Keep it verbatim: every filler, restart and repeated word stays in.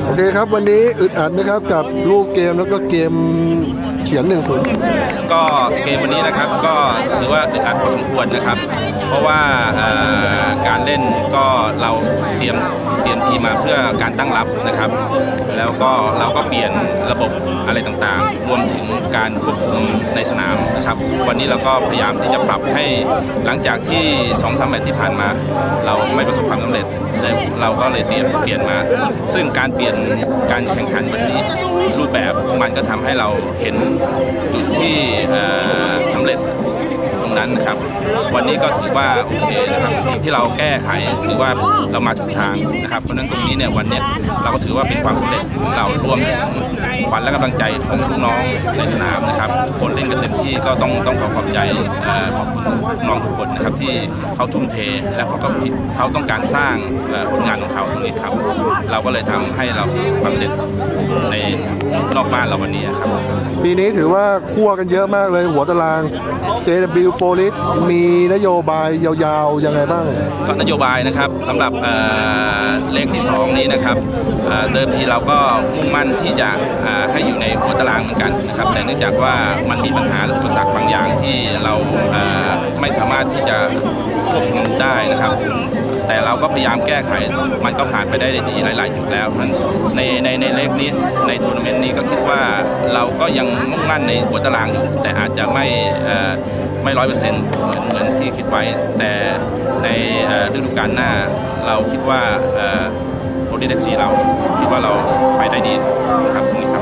โอเคครับวันนี้อึดอัดไหมครับกับลูกเกมแล้วก็เกมเขียนหนึ่งศูนย์ก็เกมวันนี้นะครับก็ถือว่าอึดอัดพอสมควรนะครับเพราะว่าการเล่นก็เราเตรียมเตรียมทีมมาเพื่อการตั้งรับนะครับแล้วก็เราก็เปลี่ยนระบบอะไรต่างๆรวมถึงการควบคุมในสนามนะครับวันนี้เราก็พยายามที่จะปรับให้หลังจากที่สองสามแมตช์ที่ผ่านมาเราไม่ประสบความสำเร็จเราก็เลยเตรียมเปลี่ยนมาซึ่งการเปลี่ยนการแข่งขันวันนี้รูปแบบมันก็ทำให้เราเห็นจุดที่สำเร็จตรงนั้นนะครับวันนี้ก็ถือว่าโอเคนะครับสิ่งที่เราแก้ไขถือว่าเรามาถูกทางนะครับเพราะฉะนั้นตรงนี้เนี่ยวันนี้เราก็ถือว่าเป็นความสำเร็จของเรารวมถึงขวัญและกำลังใจของลูกน้องในสนามนะครับคนเล่นกันเต็มที่ก็ต้องต้องขอขอบใจขอบคุณน้องทุกคนนะครับที่เขาทุ่มเทและเขาก็เขาต้องการสร้างผลงานของเขาตรงนี้ครับเราก็เลยทำให้เราความสำเร็จในนอกบ้านเราวันนี้ครับปีนี้ถือว่าคั่วกันเยอะมากเลยหัวตาราง เจ ดับเบิลยู Police มีนโยบายยาวๆยังไงบ้างก็นโยบายนะครับสำหรับเลขที่สองนี้นะครับเดิมทีเราก็มุ่งมั่นที่จะให้อยู่ในหัวตารางเหมือนกันนะครับแต่เนื่องจากว่ามันมีปัญหาอุปสรรคบางอย่างที่เราไม่สามารถที่จะควบคุมได้นะครับแต่เราก็พยายามแก้ไขมันก็ผ่านไปได้ดีหลายๆจุดแล้วในในในเลขนี้ในทัวร์นาเมนต์นี้ก็คิดว่าเราก็ยังมุ่งมั่นในหัวตารางอยู่แต่อาจจะไม่ไม่ร้อยเปอร์เซ็นต์เหมือนเหมือนที่คิดไว้แต่ในฤดูกาลหน้าเราคิดว่าโปรดิเดฟซีเราคิดว่าเราไปได้ดีครับตรงนี้ครับ